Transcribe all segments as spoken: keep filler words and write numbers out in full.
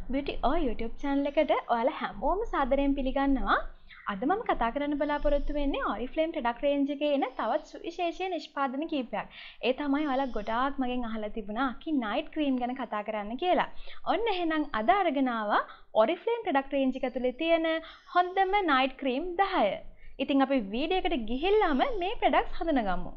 Beauty or YouTube channel එකට ඔයාලා හැමෝම සාදරයෙන් පිළිගන්නවා. අද මම කතා කරන්න බලාපොරොත්තු වෙන්නේ Oriflame product range එකේ එන තවත් සුවිශේෂී නිෂ්පාදන කීපයක්. ඒ තමයි ඔයාලා ගොඩාක් මගෙන් අහලා තිබුණා කි night cream ගැන කතා කරන්න කියලා. ඔන්න එහෙනම් අද අරගෙන ආවා Oriflame product range එක ඇතුලේ තියෙන හොඳම night cream දහය. ඉතින් අපි වීඩියෝ එකට ගිහිල්ලාම මේ products හඳුනගමු.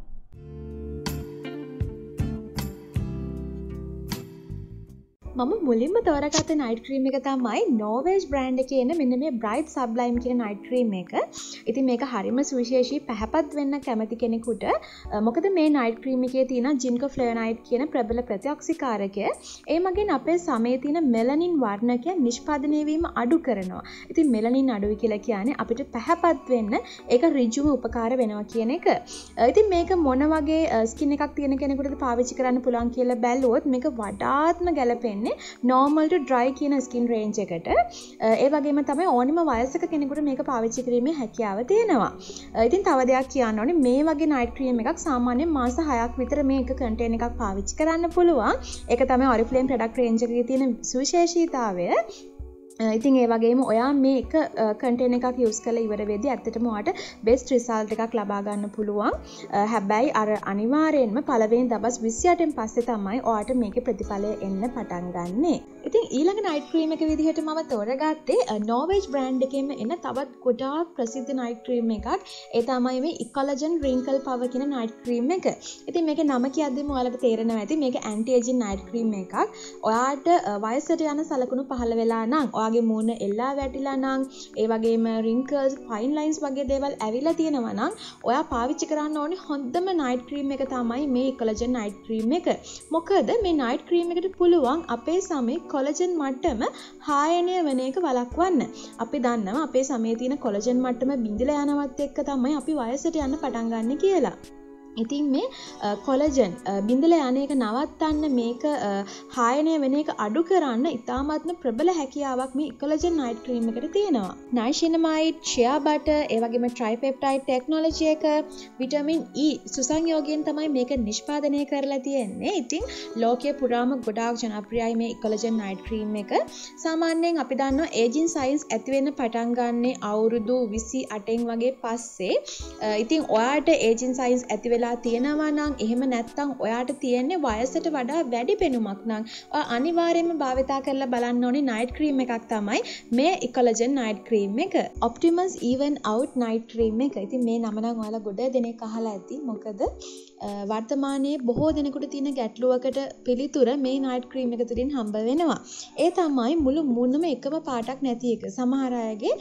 මම මුලින්ම තෝරගත්ත night cream එක තමයි Norway brand එකේ එන මෙන්න මේ bright sublime කියන night cream එක. ඉතින් මේක හරිම සුවිශේෂී පැහැපත් වෙන්න කැමති කෙනෙකුට. මොකද මේ night cream එකේ තියෙන ginkgoflavonoid කියන ප්‍රබල ප්‍රතිඔක්සිකාරකය ඒ මගින් අපේ සමේ තියෙන melanin වර්ණකය නිෂ්පාදනය වීම අඩු කරනවා. ඉතින් melanin අඩුයි කියලා කියන්නේ අපිට පැහැපත් වෙන්න ඒක ඍජුව උපකාර වෙනවා කියන එක. ඉතින් මේක මොන වගේ skin එකක් තියෙන කෙනෙකුටද පාවිච්චි කරන්න පුළුවන් කියලා බැලුවොත් මේක වඩාත්ම ගැලපෙන්නේ normal to dry කියන skin range එකට. ඒ වගේම තමයි ඕනිම වයසක කෙනෙකුට මේක පාවිච්චි කිරීමේ හැකියාව තියෙනවා. ඉතින් තව දෙයක් කියන්න ඕනේ මේ වගේ night cream එකක් සාමාන්‍යයෙන් මාස හයක් විතර මේක contain එකක් පාවිච්චි කරන්න පුළුවන්. ඒක තමයි Oriflame product range එකේ තියෙන සුවිශේෂීතාවය. ඉතින් ඒ වගේම ඔයා මේ එක කන්ටේනර් එකක් යූස් කරලා ඉවර වෙද්දී ඇත්තටම ඔයාට බෙස්ට් රිසල්ට් එකක් ලබා ගන්න පුළුවන්. හැබැයි අර අනිවාර්යෙන්ම පළවෙනි දවස් විසි අටෙන් පස්සේ තමයි ඔයාට මේකේ ප්‍රතිඵලය එන්න පටන් ගන්නෙ. ඉතින් ඊළඟ night cream එක විදිහට මම තෝරගත්තේ Norway brand එකෙන්ම එන තවත් ගොඩාක් ප්‍රසිද්ධ night cream එකක්. ඒ තමයි මේ collagen wrinkle power කියන night cream එක. ඉතින් මේකේ නම කියද්දිම ඔයාලට තේරෙනවා ඇති මේක anti aging night cream එකක්. ඔයාට වයසට යන සලකුණු පහළ වෙලා නම් ඔයාගේ මූණ එල්ලා වැටිලා නම් ඒ වගේම wrinkles fine lines වගේ දේවල් ඇවිල්ලා තියෙනවා නම් ඔයා පාවිච්චි කරන්න ඕනේ හොඳම night cream එක තමයි මේ collagen night cream එක. මොකද මේ night cream එකට පුළුවන් අපේ සමේ collagen මට්ටම හායනය වෙන එක වළක්වන්න. අපි දන්නවා අපේ සමේ තියෙන collagen මට්ටම බිඳිලා යනවත් එක්ක තමයි අපි වයසට යන්න පටන් ගන්න කියලා. ඉතින් මේ කොලජන් බිඳලා යන එක නවත්තන්න මේක හායනය වෙන එක අඩු කරන්න ඉතාමත්ම ප්‍රබල හැකියාවක් මේ කොලජන් night cream එකට තියෙනවා. niacinamide, shea butter, ඒ වගේම tripeptide technology එක, vitamin E සුසංයෝගයෙන් තමයි මේක නිෂ්පාදනය කරලා තියෙන්නේ. ඉතින් ලෝකයේ පුරාම ගොඩාක් ජනප්‍රියයි මේ කොලජන් night cream එක. සාමාන්‍යයෙන් අපි දන්නවා aging signs ඇති වෙන්න පටන් ගන්න අවුරුදු විසි අටෙන් වගේ පස්සේ. ඉතින් ඔයාට aging signs ඇති වෙලා තියෙනවා නම් එහෙම නැත්නම් ඔයාට තියෙන්නේ වයසට වඩා වැඩි පෙනුමක් නම් ඔයා අනිවාර්යයෙන්ම භාවිතා කරලා බලන්න ඕනේ night cream එකක් තමයි මේ collagen night cream එක. Optimus even out night cream එක. ඉතින් මේ නම නම් ඔයාලා ගොඩ දෙනෙක් අහලා ඇති. මොකද වර්තමානයේ බොහෝ දෙනෙකුට තියෙන ගැටලුවකට පිළිතුර මේ night cream එක තුලින් හම්බ වෙනවා. ඒ තමයි මුළු මුණම එකම පාටක් නැති එක. සමහර අයගේ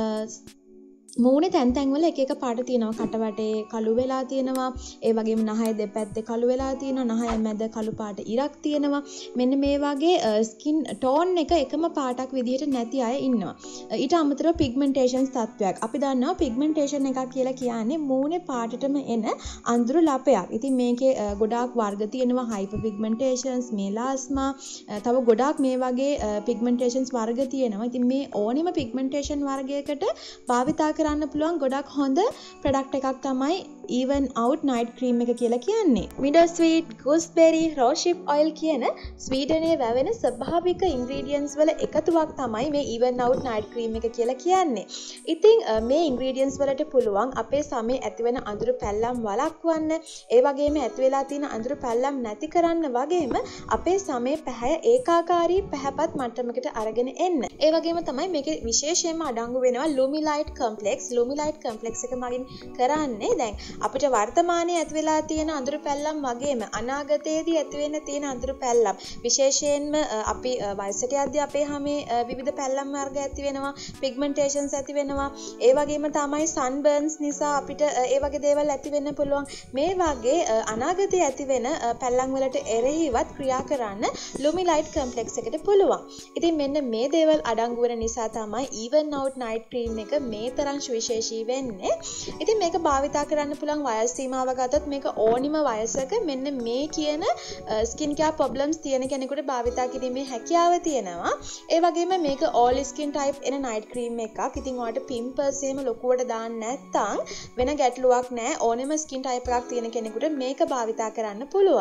මූණේ තැන් තැන් වල එක එක පාට තියෙනවා. කට වටේ කළු වෙලා තියෙනවා. ඒ වගේම නහය දෙපැත්තේ කළු වෙලා තියෙනවා. නහය මැද කළු පාට ඉරක් තියෙනවා. මෙන්න මේ වගේ ස්කින් ටෝන් එක එකම පාටක් විදිහට නැති අය ඉන්නවා. ඊට අමතරව පිග්මන්ටේෂන්ස් තත්වයක්. අපි දන්නවා පිග්මන්ටේෂන් එකක් කියලා කියන්නේ මූණේ පාටටම එන අඳුරු ලපයක්. ඉතින් මේකේ ගොඩාක් වර්ග තියෙනවා. හයිපර් පිග්මන්ටේෂන්ස්, මෙලාස්මා, තව ගොඩාක් මේ වගේ පිග්මන්ටේෂන්ස් වර්ග තියෙනවා. ඉතින් මේ ඕනිම පිග්මන්ටේෂන් වර්ගයකට භාවිතා කරන්න පුළුවන් ගොඩක් හොඳ ප්‍රොඩක්ට් එකක් තමයි even out night cream එක කියලා කියන්නේ. Meadow sweet, gooseberry, rosehip oil කියන ස්වීඩනයේ වැවෙන ස්වභාවික ingredients වල එකතුවක් තමයි මේ even out night cream එක කියලා කියන්නේ. ඉතින් මේ ingredients වලට පුළුවන් අපේ සමේ ඇතිවෙන අඳුරු පැල්ලම් වළක්වන්න, ඒ වගේම ඇති වෙලා තියෙන අඳුරු පැල්ලම් නැති කරන්න වගේම අපේ සමේ පැහැය ඒකාකාරී පැහැපත් මට්ටමකට අරගෙන එන්න. ඒ වගේම තමයි මේකේ විශේෂයෙන්ම අඩංගු වෙනවා Lumilite complex. Lumilite complex එක මගින් කරන්නේ දැන් අපිට වර්තමානයේ ඇති වෙලා තියෙන අඳුරු පැල්ලම් වගේම අනාගතයේදී ඇති වෙන්න තියෙන අඳුරු පැල්ලම් විශේෂයෙන්ම අපි වයසට යද්දී අපේ හැමේ විවිධ පැල්ලම් වර්ග ඇති වෙනවා, පිග්මන්ටේෂන්ස් ඇති වෙනවා, ඒ වගේම තමයි සන්බර්න්ස් නිසා අපිට ඒ වගේ දේවල් ඇති වෙන්න පුළුවන්. මේ වගේ අනාගතයේ ඇති වෙන පැල්ලම් වලට එරෙහිවත් ක්‍රියා කරන්න Lumilite complex එකට පුළුවන්. ඉතින් මෙන්න මේ දේවල් අඩංගු වෙන නිසා තමයි even out night cream එක මේ තරම් සුවිශේෂී වෙන්නේ. ඉතින් මේක භාවිතා කරන්න පුළුවන් වයස් සීමාව ගත්තොත් මේක ඕනිම වයසක මෙන්න මේ කියන ස්කින් කෙයාර් ප්‍රොබ්ලම්ස් තියෙන කෙනෙකුට භාවිතා කිරීමේ හැකියාව තියෙනවා. ඒ වගේම මේක all skin type එන night cream එකක්. ඉතින් ඔයාලට pimples එහෙම ලොකුවට දාන්න නැත්නම් වෙන ගැටලුවක් නැහැ. ඕනෙම skin type එකක් තියෙන කෙනෙකුට මේක භාවිතා කරන්න පුළුවන්.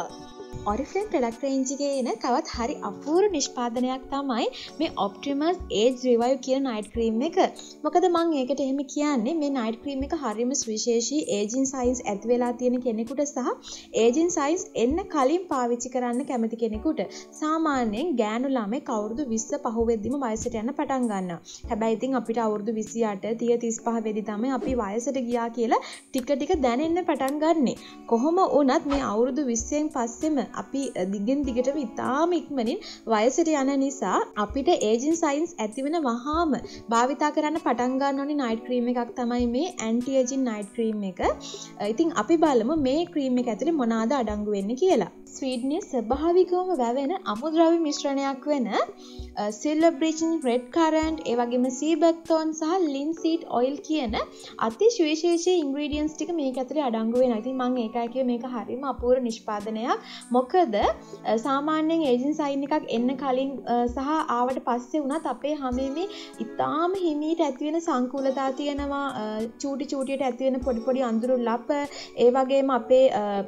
Oriflame product range එකේ එන තවත් හරි අපූර්ව නිෂ්පාදනයක් තමයි මේ Optimus Age Revive කියන night cream එක. මොකද මම ඒකට එහෙම කියන්නේ මේ night cream එක හරියම සුවිශේෂී aging signs ඇති වෙලා තියෙන කෙනෙකුට සහ aging signs එන්න කලින් පාවිච්චි කරන්න කැමති කෙනෙකුට. සාමාන්‍යයෙන් ගෑනු ළමෙක් අවුරුදු විස්ස පහ වෙද්දිම වයසට යන්න පටන් ගන්නවා. හැබැයි ඉතින් අපිට අවුරුදු විසි අට තිහ තිස් පහ වෙදි තමයි අපි වයසට ගියා කියලා ටික ටික දැනෙන්න පටන් ගන්නෙ. කොහොම වුණත් මේ අවුරුදු විස්සෙන් පස්සෙම අපි දිගින් දිගටම ඉතාම ඉක්මනින් වයසට යන නිසා අපිට ඒජින් සයින්ස් ඇති වෙන වහාම භාවිතා කරන්න පටන් ගන්න ඕනේ night cream එකක් තමයි මේ anti aging night cream එක. ඉතින් අපි බලමු මේ cream එක ඇතුලේ මොනවාද අඩංගු වෙන්නේ කියලා. ස්වීඩනයේ ස්වභාවිකවම වැවෙන අමුද්‍රව්‍ය මිශ්‍රණයක් වෙන silver bleaching, red currant, ඒ වගේම sea buckthorn සහ linseed oil කියන අති සුවිශේෂී ingredients ටික මේක ඇතුලේ අඩංගු වෙනවා. ඉතින් මම ඒකයි කිව්වේ මේක හරියම අපූර්ව නිෂ්පාදනයක්. මොකද සාමාන්‍යයෙන් ඒජින් සයින් එකක් එන්න කලින් සහ ආවට පස්සේ වුණත් අපේ හැමේ මේ ඉතාම හිමීට ඇති වෙන සංකූලතා තියෙනවා. චූටි චූටියට ඇති වෙන පොඩි පොඩි අඳුරු ලප, ඒ වගේම අපේ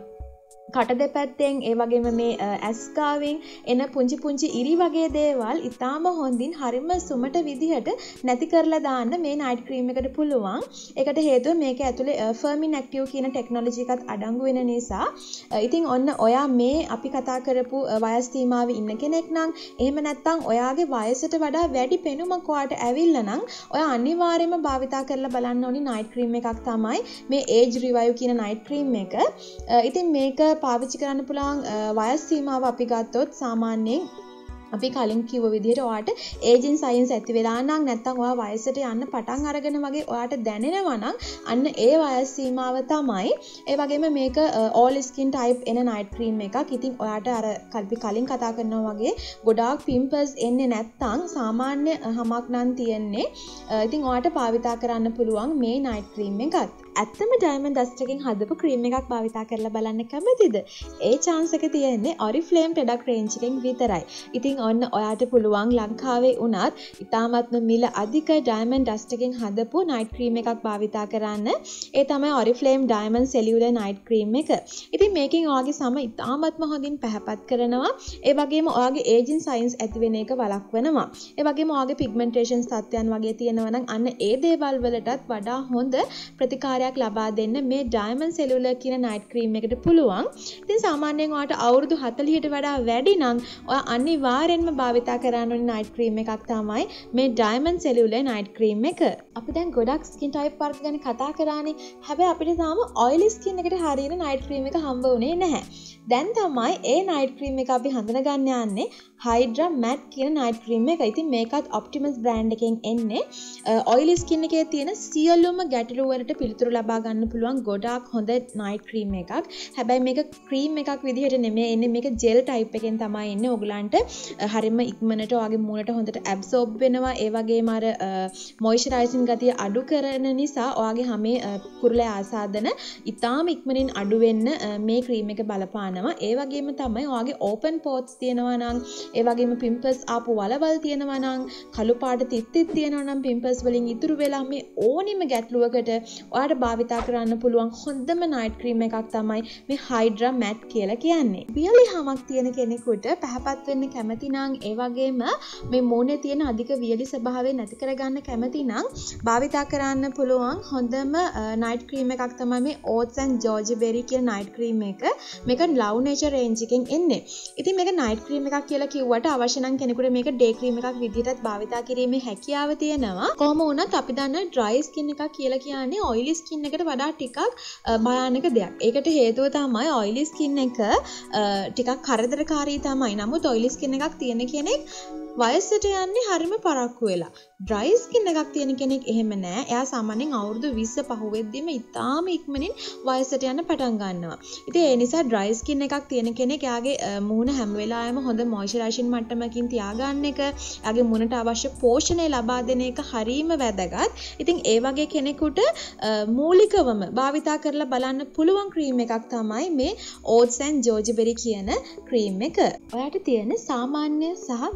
කට දෙපැත්තෙන් ඒ වගේම මේ ඇස්කාවෙන් එන පුංචි පුංචි ඉරි වගේ දේවල් ඉතාම හොඳින් හරිම සුමට විදිහට නැති කරලා දාන්න මේ night cream එකට පුළුවන්. ඒකට හේතුව මේක ඇතුලේ fermin active කියන ටෙක්නොලොජි එකත් අඩංගු වෙන නිසා. ඉතින් ඔන්න ඔයා මේ අපි කතා කරපු වයස් සීමාවේ ඉන්න කෙනෙක් නම් එහෙම නැත්නම් ඔයාගේ වයසට වඩා වැඩි පෙනුමක් ඔයාට ඇවිල්ලා නම් ඔයා අනිවාර්යයෙන්ම භාවිතා කරලා බලන්න ඕනි night cream එකක් තමයි මේ age revive කියන night cream එක. ඉතින් මේක පාවිච්චි කරන්න පුළුවන් වයස් සීමාව අපි ගත්තොත් සාමාන්‍යයෙන් අපි කලින් කිව්ව විදිහට ඔයාට ඒජින් සයින්ස් ඇති වෙලා නම් නැත්නම් ඔයා වයසට යන්න පටන් අරගෙන වගේ ඔයාට දැනෙනවා නම් අන්න ඒ වයස් සීමාව තමයි. ඒ වගේම මේක all skin type එන night cream එකක්. ඉතින් ඔයාට අර අපි කලින් කතා කරනවා වගේ ගොඩාක් pimples එන්නේ නැත්නම් සාමාන්‍ය හමක් නම් තියෙන්නේ. ඉතින් ඔයාට භාවිතා කරන්න පුළුවන් මේ night cream එකත්. ඇත්තම diamond dust එකෙන් හදපු cream එකක් භාවිතා කරලා බලන්න කැමතිද? ඒ chance එක තියෙන්නේ Oriflame product range එකෙන් විතරයි. ඉතින් ඔන්න ඔයාට පුළුවන් ලංකාවේ වුණත් ඉතාමත්ම මිල අධික diamond dust එකෙන් හදපු night cream එකක් භාවිතා කරන්න. ඒ තමයි Oriflame Diamond Cellular Night Cream එක. ඉතින් මේකෙන් ඔයාගේ සම ඉතාමත්ම හොඳින් පැහැපත් කරනවා. ඒ වගේම ඔයාගේ aging signs ඇති වෙන එක වළක්වනවා. ඒ වගේම ඔයාගේ pigmentation තත්ත්වයන් වගේ තියෙනවා නම් අන්න ඒ දේවල් වලටත් වඩා හොඳ ප්‍රතිකාර ලබා දෙන්න මේ Diamond Cellular කියන night cream එකට පුළුවන්. ඉතින් සාමාන්‍යයෙන් ඔයාට අවුරුදු හතළිහට වඩා වැඩි නම් ඔයා අනිවාර්යෙන්ම භාවිතා කරන්න ඕනේ night cream එකක් තමයි මේ Diamond Cellular night cream එක. අපි දැන් ගොඩක් skin type වර්ග ගැන කතා කරානේ. හැබැයි අපිට තාම oily skin එකට හරියන night cream එක හම්බ වුණේ නැහැ. දැන් තමයි ඒ night cream එක අපි හඳුනා ගන්න යන්නේ Hydra Matte කියන night cream එක. ඉතින් මේකත් Optimus brand එකෙන් එන්නේ. oily skin එකේ තියෙන සියලුම ගැටලු වලට පිළිතුරු ලබා ගන්න පුළුවන් ගොඩාක් හොඳ night cream එකක්. හැබැයි මේක cream එකක් විදිහට නෙමෙයි එන්නේ. මේක gel type එකෙන් තමයි එන්නේ. ඔයගලන්ට හරියම ඉක්මනට ඔයාගේ මූණට හොඳට absorb වෙනවා. ඒ වගේම අර moisturizing ගතිය අඩු කරන නිසා ඔයාගේ හැමේ කුරුලේ ආසාදන ඉතාම ඉක්මනින් අඩු වෙන්න මේ cream එක බලපානවා. ඒ වගේම තමයි ඔයාගේ open pores තියෙනවා නම්, ඒ වගේම pimples ආපු වලවල් තියෙනවා නම්, කළු පාට තිත් තිත් තියෙනවා නම් pimples වලින් ඉතුරු වෙලා මේ ඕනිම ගැටලුවකට ඔයාට භාවිතා කරන්න පුළුවන් හොඳම night cream එකක් තමයි මේ Hydra Matte කියලා කියන්නේ. වියලි හමක් තියෙන කෙනෙකුට පැහැපත් වෙන්න කැමති නම්, ඒ වගේම මේ මූණේ තියෙන අධික වියලි ස්වභාවය නැති කරගන්න කැමති නම් භාවිතා කරන්න පුළුවන් හොඳම night cream එකක් තමයි මේ Oats and Jojoberry කියන night cream එක. මේක Love Nature range එකෙන් එන්නේ. ඉතින් මේක night cream එකක් කියලා කිව්වට අවශ්‍ය නම් කෙනෙකුට මේක day cream එකක් විදිහටත් භාවිතා කිරීමේ හැකියාව තියෙනවා. කොහොම වුණත් අපි දන්න dry skin එකක් කියලා කියන්නේ oily skin එකට වඩා ටිකක් භයානක දෙයක්. ඒකට හේතුව තමයි oily skin එක ටිකක් කරදරකාරී තමයි. නමුත් oily skin එකක් තියෙන කෙනෙක් වයසට යන්නේ හරිම පරක්කු වෙලා. dry skin එකක් තියෙන කෙනෙක් එහෙම නෑ. එයා සාමාන්‍යයෙන් අවුරුදු විස්ස පහ වෙද්දිම ඉතාම ඉක්මනින් වයසට යන්න පටන් ගන්නවා. ඉතින් ඒ නිසා dry skin එකක් තියෙන කෙනෙක් එයාගේ මූණ හැම වෙලාවෙම හොඳ moisturization මට්ටමකින් තියාගන්න එක, එයාගේ මූණට අවශ්‍ය පෝෂණය ලබා දෙන එක හරීම වැදගත්. ඉතින් ඒ වගේ කෙනෙකුට මූලිකවම භාවිතා කරලා බලන්න පුළුවන් cream එකක් තමයි මේ Oats and Jojoberry කියන cream එක. ඔයාට තියෙන සාමාන්‍ය සහ මිශ්‍ර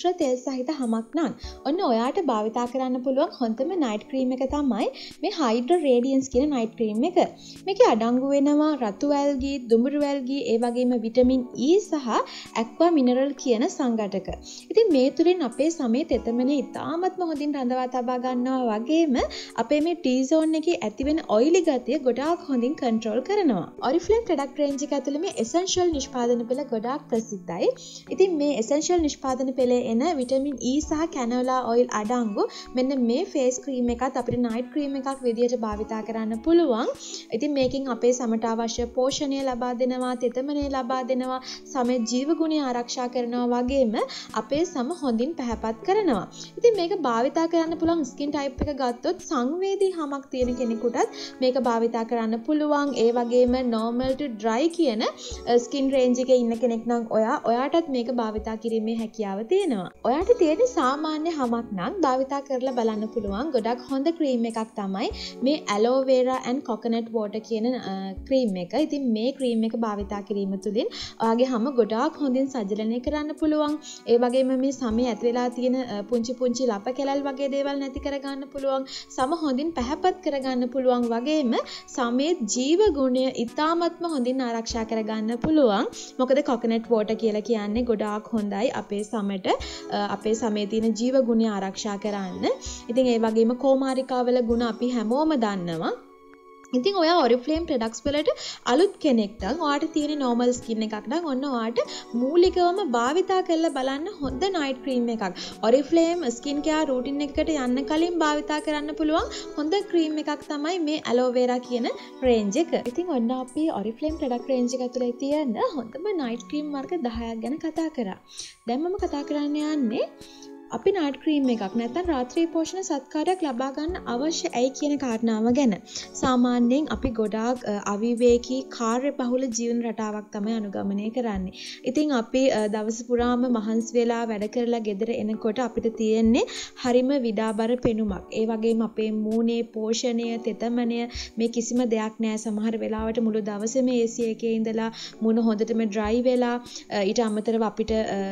මිශ්‍ර තෙල් සහිත හමක් නම් ඔන්න ඔයාට භාවිතා කරන්න පුළුවන් හොඳම night cream එක තමයි මේ Hydra Radiance කියන night cream එක. මේකේ අඩංගු වෙනවා රතු ඇල්ගී, දුඹුරු ඇල්ගී, ඒ වගේම විටමින් E සහ aqua mineral කියන සංඝටක. ඉතින් මේ තුලින් අපේ සමේ තෙතමනේ ඉතාමත්ම හොඳින් රඳවා තබා ගන්නවා වගේම අපේ මේ T-zone එකේ ඇතිවෙන ඔයිලි ගතිය ගොඩාක් හොඳින් කන්ට්‍රෝල් කරනවා. Oriflame product range එක ඇතුළේ මේ essential නිෂ්පාදන පෙළ ගොඩාක් ප්‍රසිද්ධයි. ඉතින් මේ essential නිෂ්පාදන පෙළේ එන විටමින් E සහ canola oil අඩංගු මෙන්න මේ face cream එකත් අපිට night cream එකක් විදියට භාවිතා කරන්න පුළුවන්. ඉතින් මේකෙන් අපේ සමට අවශ්‍ය පෝෂණය ලබා දෙනවා, තෙතමනය ලබා දෙනවා, සමේ ජීව ගුණය ආරක්ෂා කරනවා වගේම අපේ සම හොඳින් පැහැපත් කරනවා. ඉතින් මේක භාවිතා කරන්න පුළුවන් skin type එක ගත්තොත් සංවේදී හමක් තියෙන කෙනෙකුටත් මේක භාවිතා කරන්න පුළුවන්. ඒ වගේම normal to dry කියන skin range එකේ ඉන්න කෙනෙක් නම් ඔයා ඔයාටත් මේක භාවිතා කිරීමේ හැකියාව තියෙනවා. ඔයාට තියෙන සාමාන්‍ය හමක් නම් භාවිතා කරලා බලන්න පුළුවන් ගොඩක් හොඳ cream එකක් තමයි මේ aloe vera and coconut water කියන cream එක. ඉතින් මේ cream එක භාවිතා කිරීම තුළින් ඔයාගේ හම ගොඩාක් හොඳින් සජලනය කරන්න පුළුවන්. ඒ වගේම මේ සමේ ඇති වෙලා තියෙන පුංචි පුංචි ලප කැලල් වගේ දේවල් නැති කරගන්න පුළුවන්. සම හොඳින් පැහැපත් කරගන්න පුළුවන් වගේම සමේ ජීව ගුණය ඉතාමත්ම හොඳින් ආරක්ෂා කරගන්න පුළුවන්. මොකද coconut water කියලා කියන්නේ ගොඩාක් හොඳයි අපේ සමට අපේ සමේ තියෙන ජීව ගුණය ආරක්ෂා කරන්න. ඉතින් ඒ වගේම කෝමාරිකාවල ගුණ අපි හැමෝම දන්නවා. ඉතින් ඔයා Oriflame products වලට අලුත් කෙනෙක් නම් ඔයාට තියෙන normal skin එකක් නම් ඔන්න ඔයාට මූලිකවම භාවිතා කරලා බලන්න හොඳ night cream එකක්. Oriflame skin care routine එකකට යන්න කලින් භාවිතා කරන්න පුළුවන් හොඳ cream එකක් තමයි මේ aloe vera කියන range එක. ඉතින් ඔන්න අපි Oriflame product range එක ඇතුලේ තියෙන හොඳම night cream වර්ග දහයක් ගැන කතා කරා. දැන් මම කතා කරන්න යන්නේ අපි night cream එකක් නැත්නම් රාත්‍රී පෝෂණ සත්කාරයක් ලබා ගන්න අවශ්‍ය ඇයි කියන කාරණාව ගැන. සාමාන්‍යයෙන් අපි ගොඩාක් අවිවේකී කාර්යබහුල ජීවන රටාවක් තමයි අනුගමනය කරන්නේ. ඉතින් අපි දවස පුරාම මහන්සි වෙලා වැඩ කරලා ගෙදර එනකොට අපිට තියෙන්නේ හරිම විඩාබර පෙනුමක්. ඒ වගේම අපේ මූණේ පෝෂණය, තෙතමනය මේ කිසිම දෙයක් නැහැ. සමහර වෙලාවට මුළු දවසේම A C එකේ ඉඳලා මූණ හොඳටම dry වෙලා ඊට අමතරව අපිට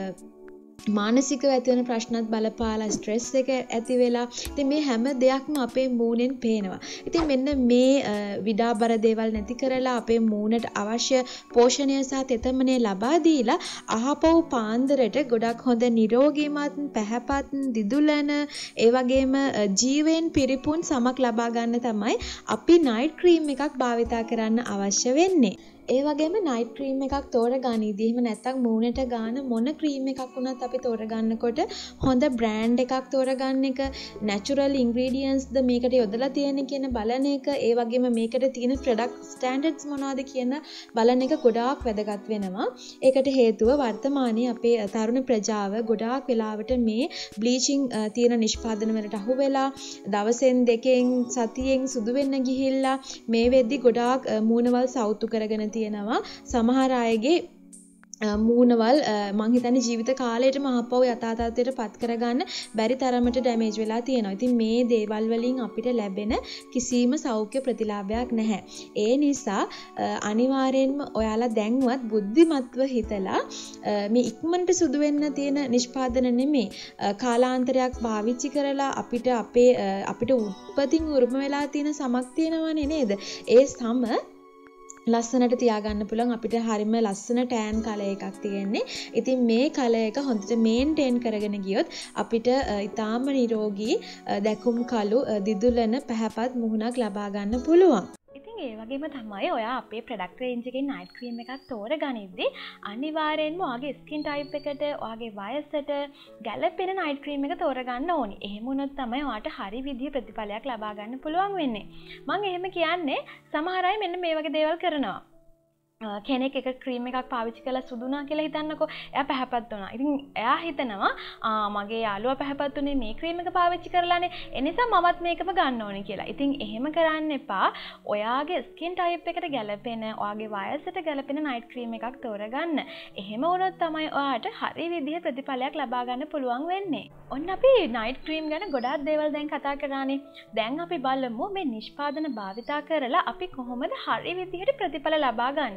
මානසිකව ඇති වෙන ප්‍රශ්නත් බලපාලා ස්ට්‍රෙස් එක ඇති වෙලා ඉතින් මේ හැම දෙයක්ම අපේ මූණෙන් පේනවා. ඉතින් මෙන්න මේ විඩාබර දේවල් නැති කරලා අපේ මූණට අවශ්‍ය පෝෂණය සහ තෙතමනය ලබා දීලා අහපව් පාන්දරට ගොඩක් හොඳ නිරෝගීමත් පැහැපත් දිදුලන ඒ වගේම ජීවෙන් පිරිපුන් සමක් ලබා ගන්න තමයි අපි night cream එකක් භාවිතා කරන්න අවශ්‍ය වෙන්නේ. ඒ වගේම night cream එකක් තෝරගනිද්දී එහෙම නැත්නම් මූණට ගාන මොන cream එකක් වුණත් අපි තෝරගන්නකොට හොඳ brand එකක් තෝරගන්න එක, natural ingredients ද මේකට යොදලා තියෙන කියන බලන එක, ඒ වගේම මේකට තියෙන product standards මොනවද කියන බලන එක ගොඩාක් වැදගත් වෙනවා. ඒකට හේතුව වර්තමානයේ අපේ තරුණ ප්‍රජාව ගොඩාක් වෙලාවට මේ bleaching තියෙන නිෂ්පාදන වලට අහු වෙලා දවසෙන් දෙකෙන් සතියෙන් සුදු වෙන්න ගිහිල්ලා මේ වෙද්දි ගොඩාක් මූණවල් සවුතු කරගෙන තියෙනවා. සමහර අයගේ මූණවල් මං හිතන්නේ ජීවිත කාලයටම අහපව යථා තත්ත්වයට පත් කරගන්න බැරි තරමට ඩැමේජ් වෙලා තියෙනවා. ඉතින් මේ දේවල් වලින් අපිට ලැබෙන කිසිම සෞඛ්‍ය ප්‍රතිලාභයක් නැහැ. ඒ නිසා අනිවාර්යෙන්ම ඔයාලා දැන්වත් බුද්ධිමත්ව හිතලා මේ ඉක්මනට සුදු වෙන්න තියෙන නිෂ්පාදන නෙමෙයි කාලාන්තරයක් පාවිච්චි කරලා අපිට අපේ අපිට උත්පත්තින් උරුම වෙලා තියෙන සමක් තියෙනවනේ නේද? ඒ සම ලස්සනට තියාගන්න පුළුවන් අපිට හරිම ලස්සන ටෑන් කලර් එකක් තියෙන්නේ. ඉතින් මේ කලර් එක හොඳට මේන්ටේන් කරගෙන ගියොත් අපිට ඊටාම නිරෝගී දැකුම් කළු දිදුලන පැහැපත් මුහුණක් ලබා ගන්න පුළුවන්. ඉතින් ඒ වගේම තමයි ඔයා අපේ ප්‍රොඩක්ට් රේන්ජ් එකේ night cream එකක් තෝරගනිද්දී අනිවාර්යෙන්ම ඔයාගේ skin type එකට, ඔයාගේ වයසට ගැළපෙන night cream එක තෝරගන්න ඕනි. එහෙම වුණොත් තමයි ඔයාට හරි විදිහේ ප්‍රතිඵලයක් ලබා ගන්න පුළුවන් වෙන්නේ. මම එහෙම කියන්නේ සමහර අය මෙන්න මේ වගේ දේවල් කරනවා. කෙනෙක් එක ක්‍රීම් එකක් පාවිච්චි කරලා සුදු වුණා කියලා හිතන්නකෝ. එයා පැහැපත් වුණා. ඉතින් එයා හිතනවා ආ මගේ යාළුවා පැහැපත් උනේ මේ ක්‍රීම් එක පාවිච්චි කරලානේ. ඒ නිසා මමත් මේකම ගන්න ඕනේ කියලා. ඉතින් එහෙම කරන්න එපා. ඔයාගේ ස්කින් ටයිප් එකට ගැලපෙන, ඔයාගේ වයසට ගැලපෙන නයිට් ක්‍රීම් එකක් තෝරගන්න. එහෙම වුණොත් තමයි ඔයාට හරි විදිහේ ප්‍රතිඵලයක් ලබා ගන්න පුළුවන් වෙන්නේ. ඔන්න අපි නයිට් ක්‍රීම් ගැන ගොඩාක් දේවල් දැන් කතා කරානේ. දැන් අපි බලමු මේ නිෂ්පාදන භාවිතා කරලා අපි කොහොමද හරි විදිහට ප්‍රතිඵල ලබා ගන්න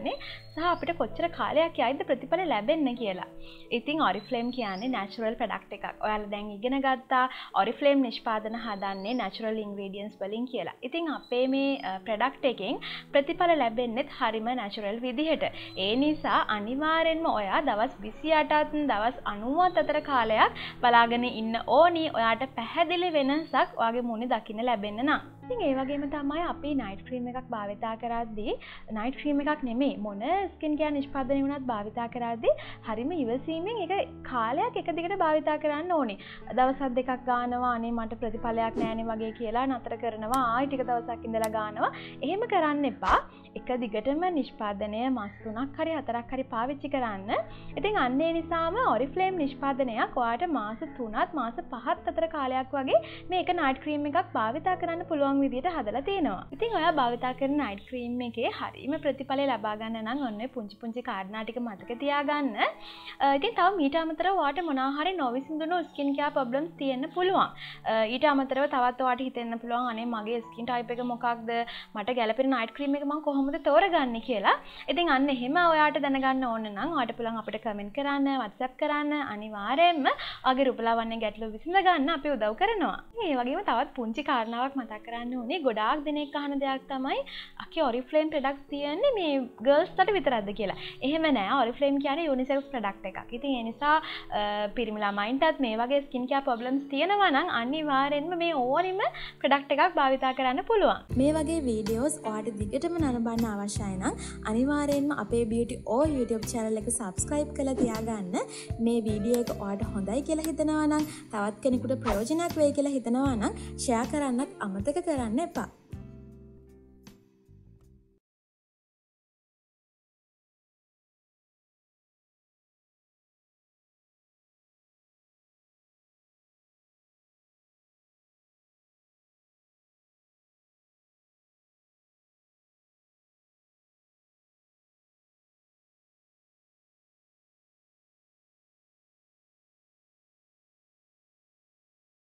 යන්නේ සහ අපිට කොච්චර කාලයක් යයිද ප්‍රතිඵල ලැබෙන්න කියලා. ඉතින් Oriflame කියන්නේ natural product එකක්. ඔයාලා දැන් ඉගෙන ගත්තා Oriflame නිෂ්පාදන හදන්නේ natural ingredients වලින් කියලා. ඉතින් අපේ මේ product එකෙන් ප්‍රතිඵල ලැබෙන්නේත් හරිම natural විදිහට. ඒ නිසා අනිවාර්යෙන්ම ඔයා දවස් විසි අටත් දවස් අනූවත් අතර කාලයක් බලාගෙන ඉන්න ඕනි. ඔයාට පැහැදිලි වෙනසක් ඔයාගේ මුහුණේ දකින්න ලැබෙන්න නම්. ඉතින් ඒ වගේම තමයි අපි night cream එකක් භාවිතා කරද්දී night cream එකක් නෙමෙයි මොන skin care නිෂ්පාදනය වුණත් භාවිතා කරද්දී හරිම ඉවසීමෙන් ඒක කාලයක් එක දිගට භාවිතා කරන්න ඕනේ. දවස් දෙකක් ගානවා අනේ මට ප්‍රතිඵලයක් නැහැනේ වගේ කියලා නතර කරනවා. ආයි ටික දවසක් ඉඳලා ගානවා. එහෙම කරන්න එපා. එක දිගටම නිෂ්පාදනය මාස තුනක් හරි හතරක් හරි පාවිච්චි කරන්න. ඉතින් අන්න ඒ නිසාම Oriflame නිෂ්පාදනයක් ඔයාට මාස තුනත් මාස පහත් අතර කාලයක් වගේ මේක night cream එකක් භාවිතා කරන්න පුළුවන් විදිහට හදලා තියෙනවා. ඉතින් ඔයා භාවිතා කරන night cream එකේ හරිම ප්‍රතිඵල ලබා ගන්න නම් ඔන්න පුංචි පුංචි කාරණා ටික මතක තියාගන්න. ඉතින් තව මීට අමතරව ඔයාට මොනවා හරි නොවිසඳුණු skin care problems තියෙන්න පුළුවන්. ඊට අමතරව තවත් ඔයාට හිතෙන්න පුළුවන් අනේ මගේ skin type එක මොකක්ද? මට ගැළපෙන night cream එක මම කොහොමද තෝරගන්නේ කියලා. ඉතින් අන්න එහෙම ඔයාට දැනගන්න ඕන නම් ඔයාට පුළුවන් අපිට comment කරන්න, WhatsApp කරන්න. අනිවාර්යයෙන්ම ඔයාගේ රූපලාවන්‍ය ගැටලුව විසඳ ගන්න අපි උදව් කරනවා. ඒ වගේම තවත් පුංචි කාරණාවක් මතක් කරන්න ඕනේ. ගොඩාක් දෙනෙක් අහන දෙයක් තමයි අකේ Oriflame products තියන්නේ මේ girls ට විතරක්ද කියලා. එහෙම නෑ. Oriflame කියන්නේ unisex product එකක්. ඉතින් ඒ නිසා පිරිමි ළමයින්ටත් මේ වගේ skin care problems තියෙනවා නම් අනිවාර්යෙන්ම මේ ඕනිම product එකක් භාවිතා කරන්න පුළුවන්. මේ වගේ videos ඔයාලට දිගටම නරඹන්න අවශ්‍යයි නම් අනිවාර්යෙන්ම අපේ beauty or YouTube channel එක subscribe කරලා තියාගන්න. මේ වීඩියෝ එක ඔයාලට හොඳයි කියලා හිතනවා නම් තවත් කෙනෙකුට ප්‍රයෝජනයක් වෙයි කියලා හිතනවා නම් share කරන්නත් අමතක කරන්න එපා.